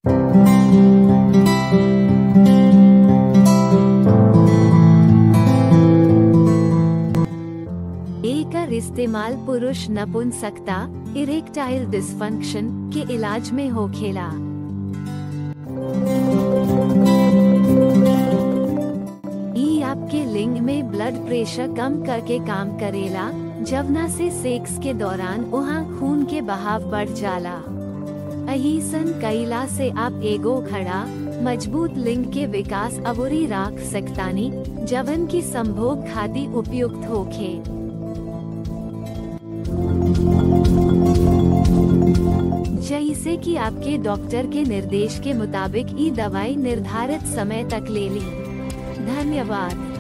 एकर इस्तेमाल पुरुष नपुंसकता, erectile dysfunction के इलाज में होखेला। ई आपके लिंग में ब्लड प्रेशर कम करके काम करेला, जवना से सेक्स के दौरान वहाँ खून के बहाव बढ़ जाला। अहिसन कईला से आप एगो खड़ा मजबूत लिंग के विकास अवोरी राख सकतानी, जवन की संभोग खातिर उपयुक्त होखे। जैसे कि आपके डॉक्टर के निर्देश के मुताबिक ई दवाई निर्धारित समय तक ले ली। धन्यवाद।